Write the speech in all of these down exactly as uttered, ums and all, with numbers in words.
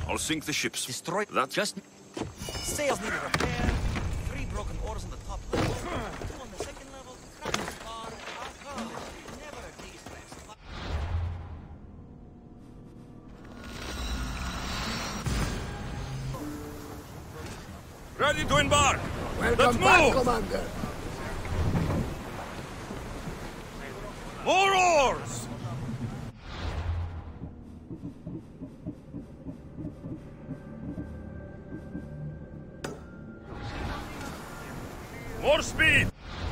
I'll sink the ships. Destroy that. Just sails needed repair. Three broken oars on the top level. Two on the second level. Cracked spar. Aha. Never a day's rest. Ready to embark. Welcome Let's back, move. Commander. More oars. More speed!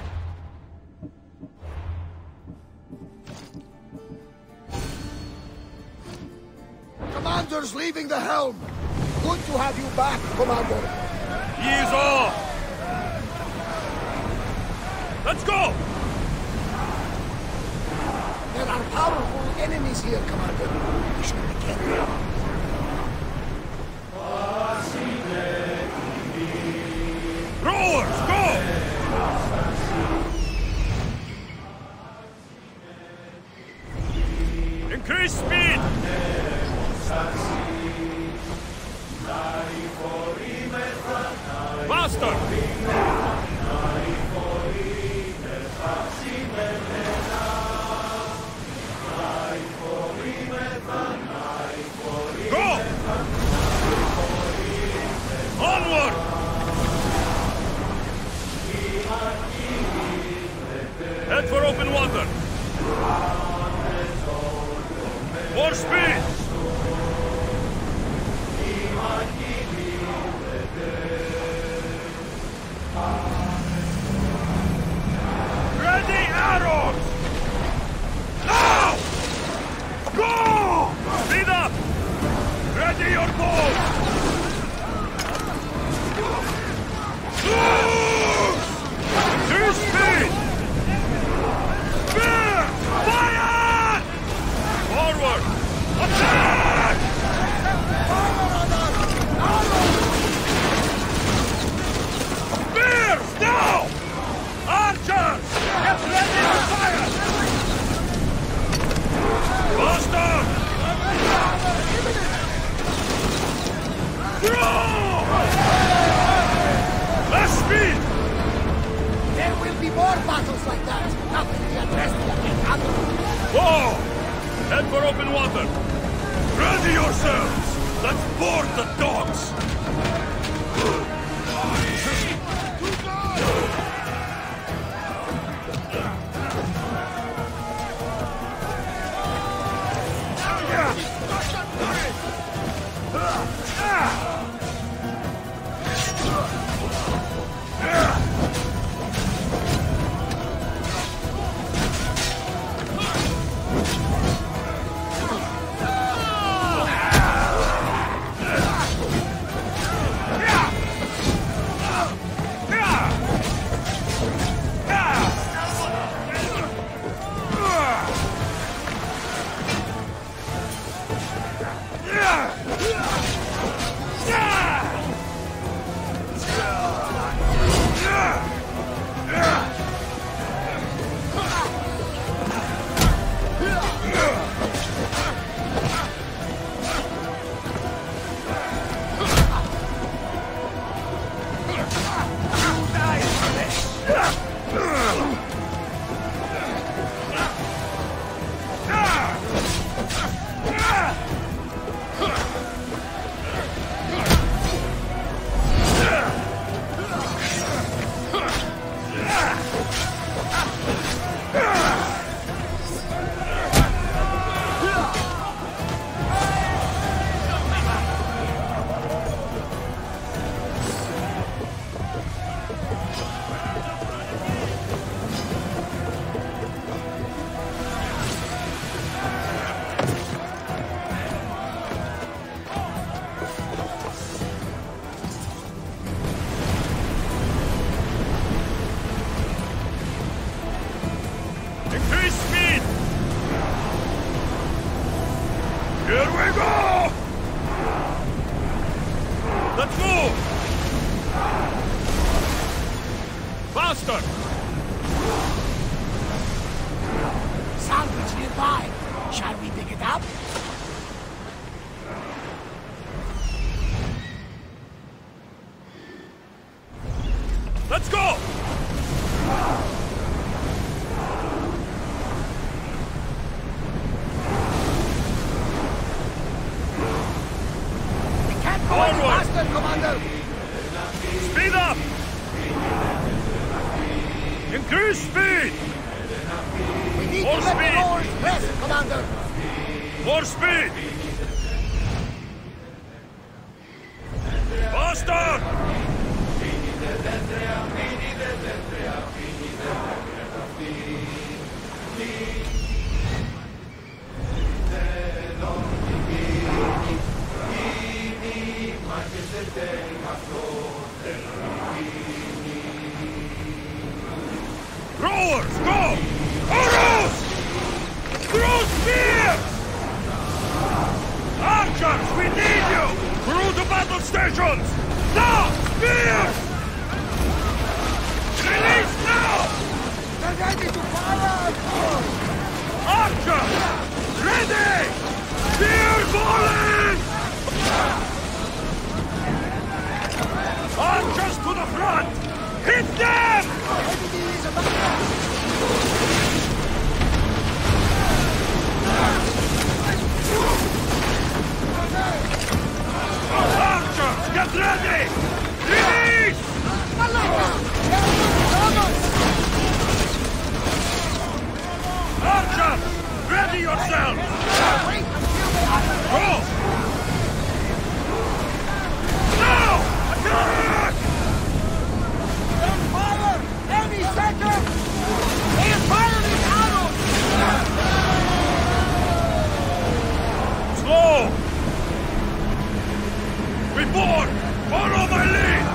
Commander's leaving the helm. Good to have you back, Commander. Ease off! Let's go! There are powerful enemies here, Commander. We should be careful. Rowers, go! Increase speed! Faster! Go! Onward! Head for open water. More speed! Ready arrows! Now! Go! Speed up! Ready your bows! To speed! Spear! Fire! Forward! Attack! Spears! Now! Archers! Get ready to fire! Faster! Throw! Less speed! There will be more battles like that. Nothing to address yet, Commander. Whoa! Head for open water! Ready yourselves! Let's board the dogs! Faster! Salvage nearby. Shall we pick it up? Already Onward! faster, Commander! Speed up! Increase speed! We need More to let speed. the oars rest, Commander! More speed! Faster! Rowers, go! Arrows! Throw spears! Archers, we need you! Through the battle stations! Now! Spears! Release now! They're ready to fire! Archers! Ready! Spear falling! Archers to the front! Hit them! Enemy is about Archers, get ready! Release! Archers, ready yourselves! Wait until they are Go! Now! Attack! fire! Any second! They are firing arrows! Slow! Before! Follow my lead!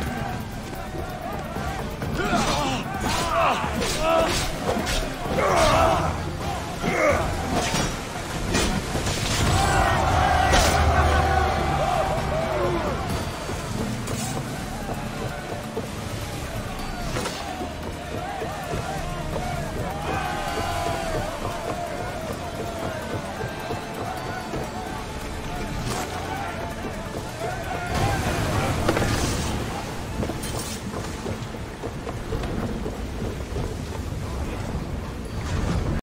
Ah!